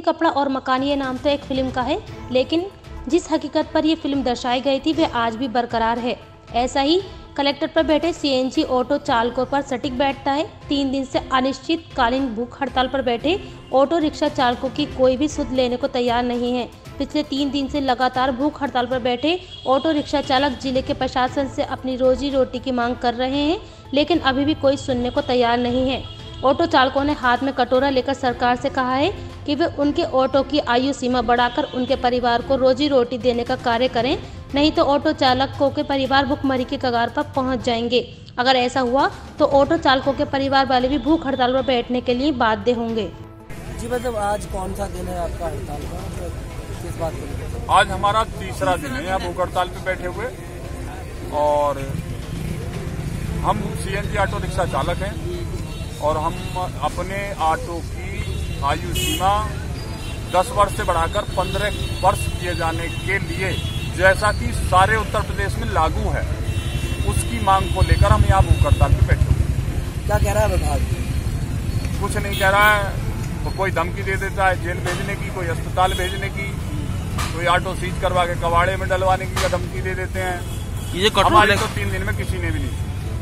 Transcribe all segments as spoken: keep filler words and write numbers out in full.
कपड़ा और मकान ये नाम तो एक फिल्म का है, लेकिन जिस हकीकत पर यह फिल्म दर्शाई गई थी वह आज भी बरकरार है। ऐसा ही कलेक्टर पर बैठे सीएनजी ऑटो चालकों पर सटीक बैठता है। तीन दिन से अनिश्चितकालीन भूख हड़ताल पर बैठे ऑटो रिक्शा चालकों की कोई भी सुध लेने को तैयार नहीं है। पिछले तीन दिन से लगातार भूख हड़ताल पर बैठे ऑटो रिक्शा चालक जिले के प्रशासन से अपनी रोजी रोटी की मांग कर रहे हैं, लेकिन अभी भी कोई सुनने को तैयार नहीं है। ऑटो चालकों ने हाथ में कटोरा लेकर सरकार से कहा है कि वे उनके ऑटो की आयु सीमा बढ़ाकर उनके परिवार को रोजी रोटी देने का कार्य करें, नहीं तो ऑटो चालकों के परिवार भुखमरी के कगार पर पहुंच जाएंगे। अगर ऐसा हुआ तो ऑटो चालकों के परिवार वाले भी भूख हड़ताल पर बैठने के लिए बाध्य होंगे। जी मतलब आज कौन सा दिन है आपका हड़ताल का, किस बात को? आज हमारा तीसरा दिन है यहाँ भूख हड़ताल पे बैठे हुए, और हम सीएनजी ऑटो रिक्शा चालक हैं और हम अपने ऑटो की आयु सीमा दस वर्ष से बढ़ाकर पंद्रह वर्ष किए जाने के लिए, जैसा कि सारे उत्तर प्रदेश में लागू है, उसकी मांग को लेकर हम यहाँ भूख हड़ताल पे बैठे हुए। क्या कह रहा है विभाग? कुछ नहीं कह रहा है, तो कोई धमकी दे देता है जेल भेजने की, कोई अस्पताल भेजने की, कोई ऑटो सीज करवा के कबाड़े में डलवाने की धमकी दे देते हैं। ये हमारे तो तीन दिन में किसी ने भी नहीं।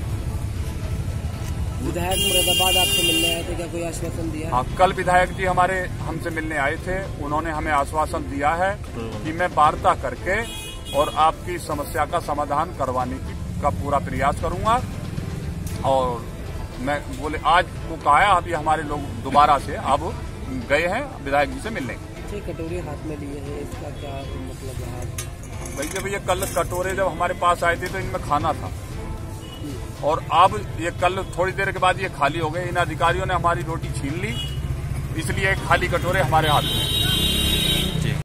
विधायक मुरादाबाद आपसे मिलने आए थे, क्या कोई आश्वासन दिया? हाँ, कल विधायक जी हमारे हमसे मिलने आए थे, उन्होंने हमें आश्वासन दिया है कि मैं वार्ता करके और आपकी समस्या का समाधान करवाने की का पूरा प्रयास करूंगा। और मैं बोले आज को कहा है, अभी हमारे लोग दोबारा से अब गए हैं विधायक जी से मिलने। कटोरे हाथ में लिए हैं, इसका क्या मतलब है? भाई जब ये कल कटोरे जब हमारे पास आए थे तो इनमें खाना था, और अब ये कल थोड़ी देर के बाद ये खाली हो गए। इन अधिकारियों ने हमारी रोटी छीन ली, इसलिए खाली कटोरे हमारे हाथ में।